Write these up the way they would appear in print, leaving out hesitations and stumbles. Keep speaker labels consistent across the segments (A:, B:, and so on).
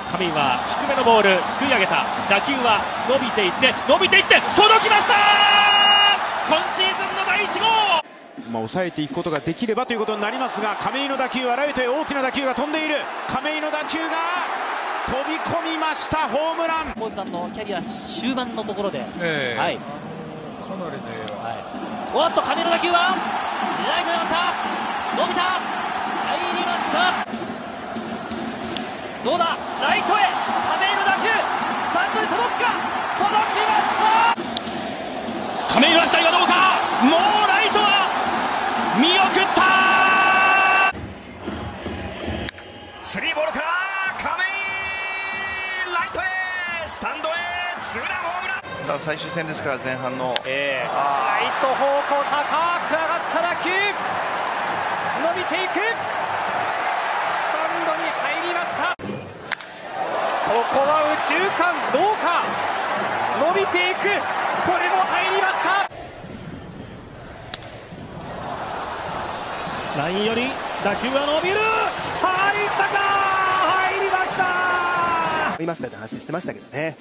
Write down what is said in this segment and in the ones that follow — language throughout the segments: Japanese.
A: 上は低めのボールすくい上げた打球は伸びていって届きました。今シーズンの第1号。
B: 抑えていくことができればということになりますが、亀井の打球はライトへ大きな打球が飛んでいる。亀井の打球が飛び込みました。ホームラン。
C: コーチさんのキャリア終盤のところで、はい、
D: かなりね、
C: おっと亀井の打球はライトに上がった、伸びた、入りました。どうだ、ライトへ亀井の打球、スタンドに届くか、届きました。
A: 亀井の当たりはどうか、もうライトは見送った。スリーボールから亀井、ライトへ、スタンドへ、ツーランホームラン。
D: 最終戦ですから前半の、
C: ライト方向高く上がった打球、伸びていく、スタンドに入りました。ここは右中間どうか、伸びていく、これも入りました。
A: ラインより打球が伸びる、入ったか、入りました。
E: いましたって話してましたけどね。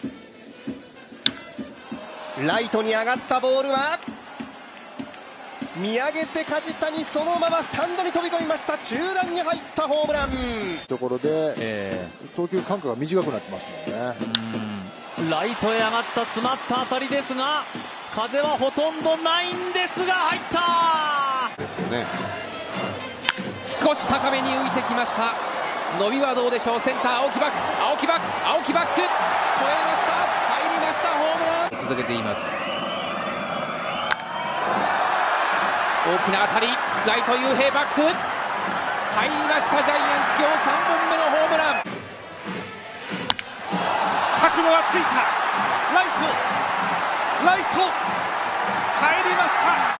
E: ライトに上がったボールは見上げて梶谷、そのままスタンドに飛び込みました。中段に入ったホームラン。
F: ところで、投球間隔が短くなってますもんね。
C: ライトへ上がった詰まった当たりですが、風はほとんどないんですが入った
F: ですよね。
G: 少し高めに浮いてきました。伸びはどうでしょう。センター青木バック、青木バック、青木バック、超えました、入りました、ホームラン続けています。大きな当たり、ライト雄平バック、入りました。ジャイアンツ今日3本目のホームラン。
A: 角度はついた、ライト入りました。